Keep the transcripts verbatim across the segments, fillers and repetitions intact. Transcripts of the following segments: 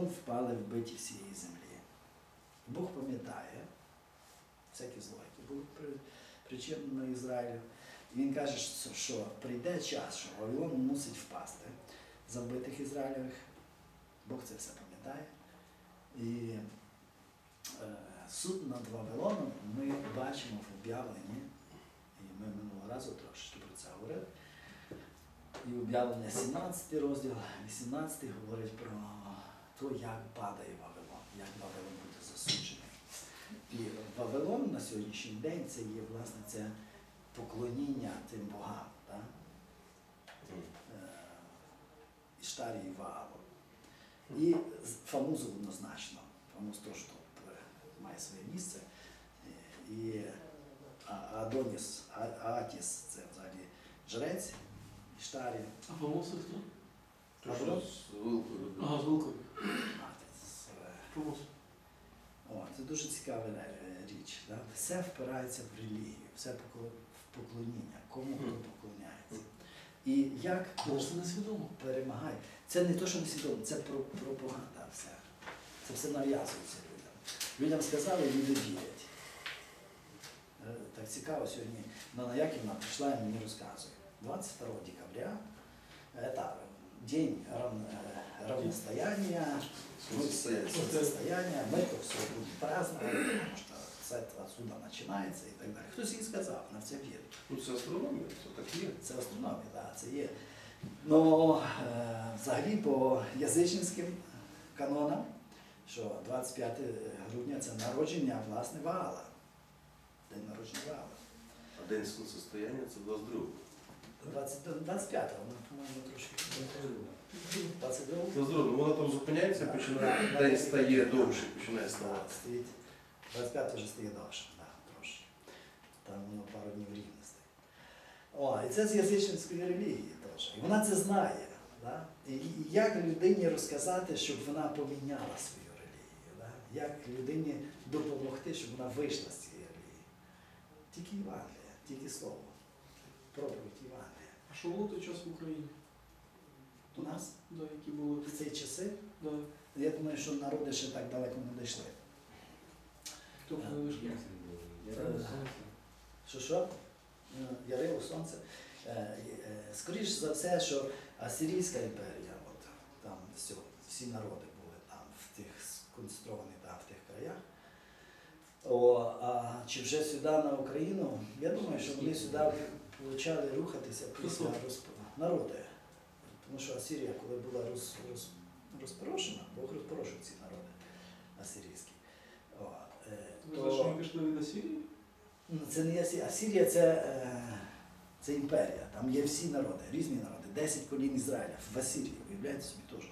впали вбиті всієї землі. Бог пам'ятає всякі зло, які були причинені Ізраїлю. І він каже, що прийде час, що Вавилон мусить впасти за вбитих Ізраїлевих. Бог це все пам'ятає. І е, суд над Вавилоном ми бачимо в об'явленні, і ми минулого разу трошки про це говорили. І об'явлення сімнадцятий розділ, вісімнадцятий говорить про те, як падає Вавилон, як Вавилон буде засуджений. І Вавилон на сьогоднішній день це є, власне, це поклоніння тим богам, так? Іштарі і Ваалу. І Фамузу однозначно. Фамуз теж тут має своє місце. І Адоніс, Аатіс – це взагалі жрець Іштарі. А Фамуз це хто? То що з вилкою. Ага, з вилкою. Фамуз. О, це дуже цікава річ. Да? Все впирається в релігію, все в поклоніння, кому хто поклоняється. І як Але ж це несвідомо. перемагає. Це не те, що несвідомо, це пропаганда все. Це все нав'язується людям. Людям сказали, люди вірять. Так цікаво сьогодні. Нана Яківна прийшла і мені розказує. двадцять второго декабря, это день равностояния, солнцестояния, мы это все будем праздновать, потому что це отсюда починається і так далі. Хтось їй сказав, на це вірить. Ну це астрономія, це так є. Це астрономія, так, це є. Ну, е, взагалі по язичницьким канонам, що двадцять п'яте грудня це народження, власне, Ваала. День народження Ваала. А день сонцестояння це двадцять другого. двадцять п'ятого, вона, по-моєму, трошки. двадцять другого? двадцять другого, ну вона там зупиняється, починає, день стає довше, починає ставати. Стоїть. двадцять п'ятого вже стає довше, так, трошки. Там воно пару днів рівно стоїть. О, і це з язичницької релігії теж. І вона це знає. Да? І як людині розказати, щоб вона поміняла свою релігію? Да? Як людині допомогти, щоб вона вийшла з цієї релігії? Тільки Євангелія, тільки Слово. Проповідь Євангелія. А що було той час в Україні? У нас Да, які були в ці часи, да. я думаю, що народи ще так далеко не дійшли. Тобто не вийшли. Що що? Ярило, сонце. Скоріше за все, що Асирійська імперія, от, там все, всі народи були там, в тих сконцентровані там, в тих краях. О, а чи вже сюди на Україну? Я думаю, що вони сюди почали рухатися після розпаду. Народи. Тому що Асирія, коли була роз, роз, розпорошена, Бог розпорошив ці народи асирійські. О, е, Ви то... знаєте, що ми пішли від Асирії? Це не Асирія. Асирія це, це імперія. Там є всі народи, різні народи. Десять колін Ізраїля в Асирії, уявляєте собі теж.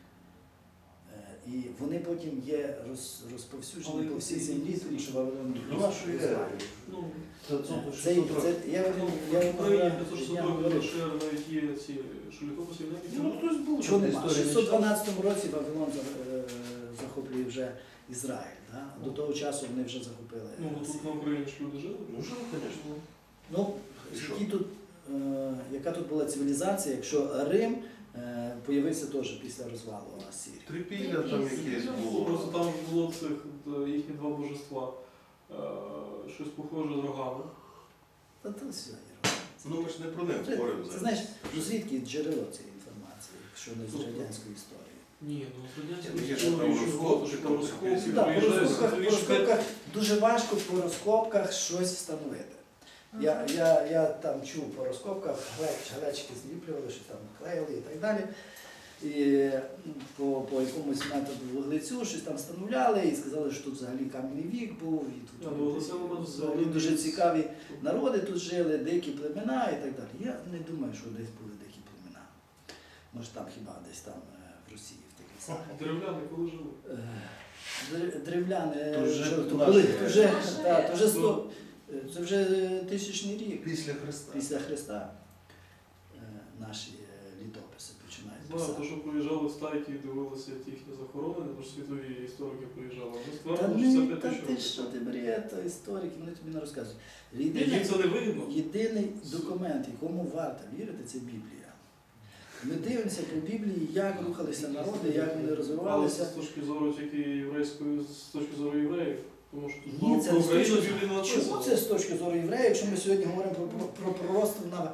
І вони потім є роз, розповсюджені Але по всій це- землі, тому що Вавилон Ну, вашу ідею. Ну, Це, це, я, ну, я, в Україні я, п'ятсот я шістдесят говорю, ще навіть є ці, що літописи навіть. Ну, хтось був. чого така нема? В історія, шістсот дванадцятому році Вавилон за- е, захоплює вже Ізраїль. Да? До того часу вони вже захопили. Ну, Асирію. тут на Україні ж люди жили. Ну, жили, звісно. Ну, І що? які тут, е, яка тут була цивілізація, якщо Рим е, появився теж після розвалу Асирії. Трипілля там якесь було. Просто там було цих д- їхні два божества. Е, щось похоже з рогами. Та то все, Єрон. Ну ми ж не про них Це, говоримо це зараз. знаєш, ну звідки джерело цієї інформації, якщо не з радянської історії? Ні, ну з Ні, радянської є ж історії, там що розкоп, було, що там там розкопки, якісь- Да, по приїжджають розкопках, по світові розкопках дуже важко по розкопках щось встановити. Я, я, я там чув по розкопках, глеч- глечики зліплювали, що там клеїли і так далі. І по, по якомусь методу вуглецю щось там встановляли і сказали, що тут взагалі кам'яний вік був. І тут, А, ну, вуглецевий метод взагалі це дуже один із- цікаві народи тут жили, дикі племена і так далі. Я не думаю, що десь були дикі племена. Може там хіба десь там е, в Росії, в тих лісах. Деревляни коли жили? Е, дер- Древляни, То вже вже, то наші коли, то вже, часи. та, то вже сто, е, це вже тисячний рік Після Христа. після Христа е, наші е, літописи починають Знаю, писати. то, що приїжджали стайки і дивилися їхні захоронення, тому що світові історики приїжджали. Ми Та, стверджували, що це не, п'ять та тисяч ти років. що, ти бред, то історики, вони тобі не розказують. Їм Єдиний, це не вигідно. єдиний документ, якому варто вірити, це Біблія. Ми дивимося по Біблії, як рухалися народи, як вони Але розвивалися. з точки зору тільки єврейської, з точки зору євреїв. Тому що тут Ні, це про не з Україну точки в Біблії не Чому написано. це з точки зору євреїв, якщо ми сьогодні говоримо про, про, про пророцтво на,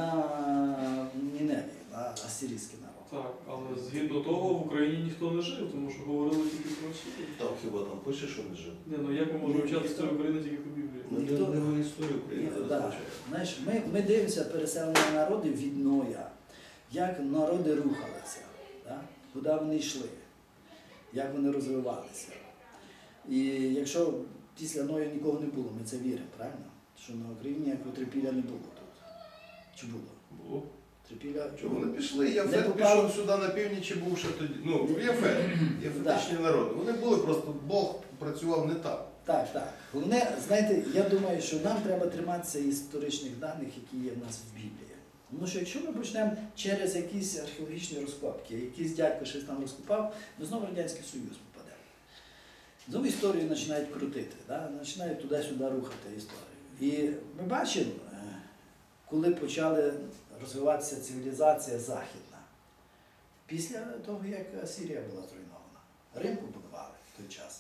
на Ніневі, на асирійський народ? Так, але згідно того в Україні ніхто не жив, тому що говорили тільки про Росію. Там хіба там пише, що не жив? Ні, ну як ми можемо Ні, вчати ніхто- історію України тільки по Біблії? Ну, Ніхто- не в історію України Ні, зараз да. вивчає. Знаєш, ми, ми дивимося переселення народів від Ноя, як народи рухалися, да? Куди вони йшли, як вони розвивалися. І якщо після Ноя нікого не було, ми це віримо, правильно? Що на Україні ніякого трипілля не було тут. Чи було? Було. Трипілля Чого вони пішли? Не Яфет попало. пішов сюди на північі, був ще тоді. Ну, Яфет, єфетичні народи. Вони були просто, Бог працював не так. Так, так. Головне, знаєте, я думаю, що нам треба триматися історичних даних, які є в нас в Біблії. Тому що якщо ми почнемо через якісь археологічні розкопки, якийсь дядько щось там розкопав, ми знову в Радянський Союз попадемо. Знову історію починають крутити, да? Починають туди-сюди рухати історію. І ми бачимо, е, коли почали розвиватися цивілізація західна, після того, як Сирія була зруйнована. Рим побудували в той час.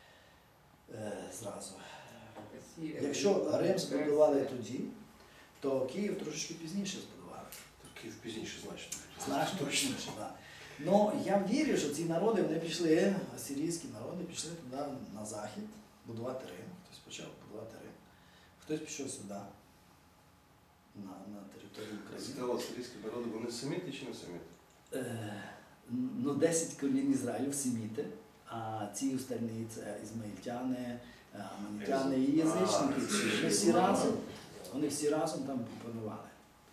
Е, Зразу. Якщо Рим збудували тоді, то Київ трошечки пізніше збудували. Київ пізніше значно. Значно точніше, так. Ну, я вірю, що ці народи, вони пішли, асирійські народи, пішли туди на захід будувати Рим. Хтось почав будувати Рим. Хтось пішов сюди, на, на територію України. Цікаво, сирійські народи, вони семіти чи не семіти? Е, ну, десять колін Ізраїлю семіти, а ці остальні це ізмаїльтяни, аманітяни і язичники. Вони всі разом, вони всі разом там панували.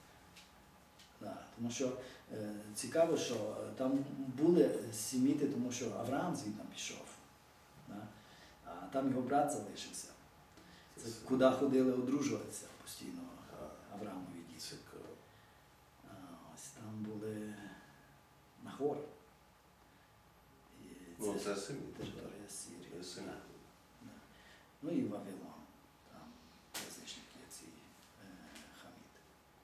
Да, тому що е, цікаво, що там були семіти, тому що Авраам звідти пішов. Да? А там його брат залишився. Це куди ходили одружуватися постійно Авраамові діти. Цікаво. А, ось там були Нахор. І Ну, це семіти. територія Сирії. Це семіти. Да, да. Ну і Вавилон. Там язичники ці е, хаміти.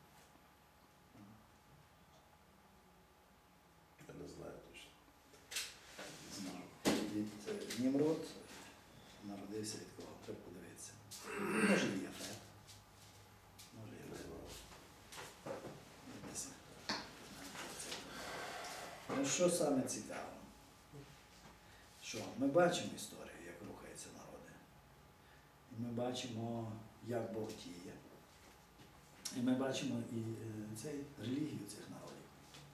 Я не знаю точно. Знав. Від е, Німрод народився від кого? Треба подивитися. Може і Яфет. Може і Не Яфет. знаю. Десь. Ну, що саме цікаво? Що ми бачимо історію, як рухаються народи. І ми бачимо, як Бог діє. І ми бачимо і е, цей, релігію цих народів.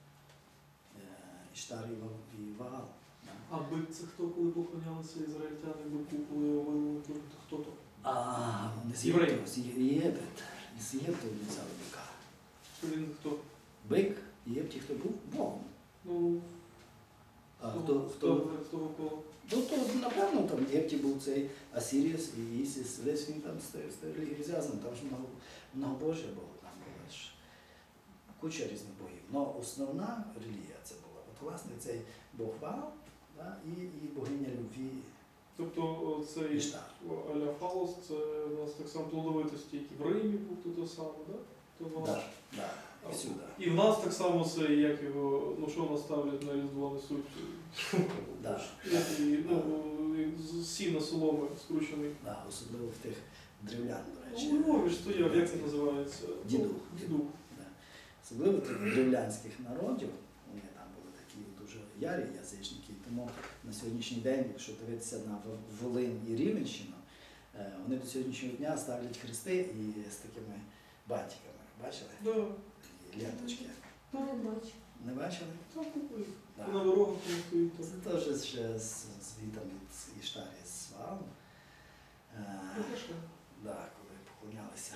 Е, Іштар і Ва- і Ваал. Да? А бик це хто, коли поклонялися ізраїльтяни бику, коли його вивели, то хто то? А, вони з Євреї. Єгипту, з Є- Єгипет. З Єгипту вони взяли бика. Що він хто? Бик в Єгипті хто був? Богом. Ну, А хто, хто, хто, хто, хто коло? Ну, то, напевно, там в Єгипті був цей Асіріс і Ісіс, весь він там з тією- з тією релігією зв'язаний, там ж много, многобожжя було, там було ж куча різних богів. Но основна релігія це була, от власне цей Бог Ваал, да, і, і богиня любві Тобто цей Іштар. Аля Фалос, це у нас так само плодовитості, як і в Римі був то те саме, так? То воно ж. Да, да, і всюди. І в нас так само це, як його, ну що в нас ставлять на Різдво несуть? Да, Як і, ну, з- сіна соломи скручений. да, особливо в тих древлян, до У речі. Львові ж стояв, як це називається? Дідух. Дідух. Да. Особливо тих древлянських народів, вони там були такі дуже ярі язичники, тому на сьогоднішній день, якщо дивитися на В- Волинь і Рівенщину, е, вони до сьогоднішнього дня ставлять хрести і з такими бантиками. Бачили? Да. І ленточки. Ну, не бачу. Не бачили? Так купив. Да. На дорогах там стоїть. там. Це теж ще з, з вітом від Іштарі з Ваалом. Е, Ну, це що? да, коли поклонялися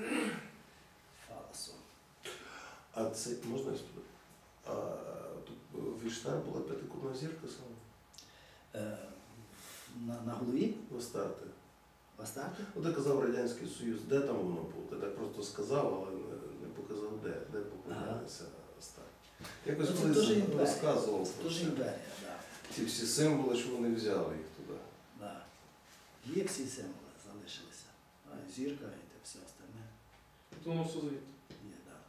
Фалосу. А це можна я спитати? А тут в Іштар була п'ятикутна зірка саме? Е, на, на голові В Астарті. в Астарті? Ну, ти казав Радянський Союз, де там воно було? Ти так просто сказав, але не, не показав де, де поклонялися Астарті. Якось Ну, це колись дуже імперія. розказував Це про дуже це. імперія, да, Ці всі символи, що вони взяли їх туди. да. Є всі символи, залишилися. А, і зірка і те все остальне Тобто воно все звідти. є, да.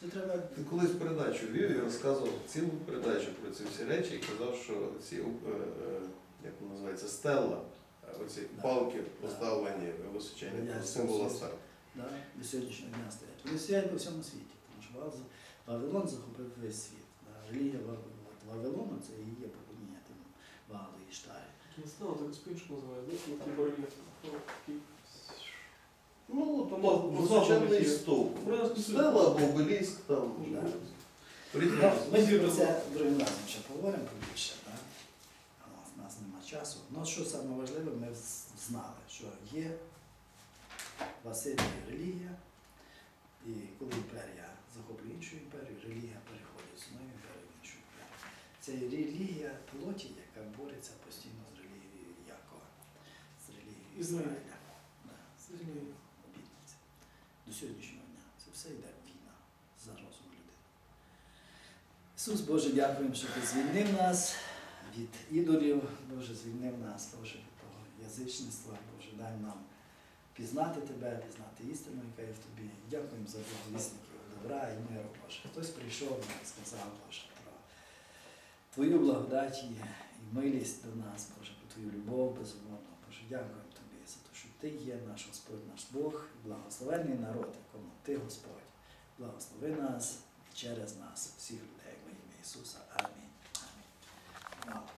Це треба. Ти колись передачу вів і розказував цілу передачу про ці всі речі і казав, що ці, е, е, як воно називається, стелла, е, оці Да. палки поставлені височені, Радянського символа Союзу. старт. Да, до сьогоднішнього дня стоять. Вони стоять по всьому світі, тому що Вав- Вавилон захопив весь світ. Да. Релігія Вав- от Вавилону це і є поклоніння тим Ваалу і Штарі. Не знаю, так по-іншому називають, да? Такі барельєфи. Ну, такі. Ну, то Ну, височенний є. стовп. Радянський Союз. Стела або обеліск там. Да. Різні. Ну, ми про це другим разом ще поговоримо побільше. Да? У нас нема часу. Ну, що саме важливе, ми з- знали, що є в Асирії релігія, і коли імперія захоплює іншу імперію, релігія переходить з одної імперії в іншу імперію. Це релігія плоті, яка бореться постійно з релігією Якова, з релігією Ізраїля. Ізраїля. Да, з релігією обітниці. До сьогоднішнього дня. Це все йде війна за розум людини. Ісус Боже, дякуємо, що Ти звільнив нас від ідолів, Боже, звільнив нас, Боже, від того язичництва, Боже, дай нам пізнати Тебе, пізнати істину, яка є в Тобі. Дякуємо за благовісників добра і миру, Боже. Хтось прийшов і сказав, Боже, про Твою благодать і і милість до нас, Боже, про Твою любов безумовно. Боже, дякуємо Тобі за те, що Ти є наш Господь, наш Бог, благословенний народ, якому Ти, Господь. Благослови нас і через нас, всіх людей во ім'я Ісуса. Амінь. Амінь. Вау.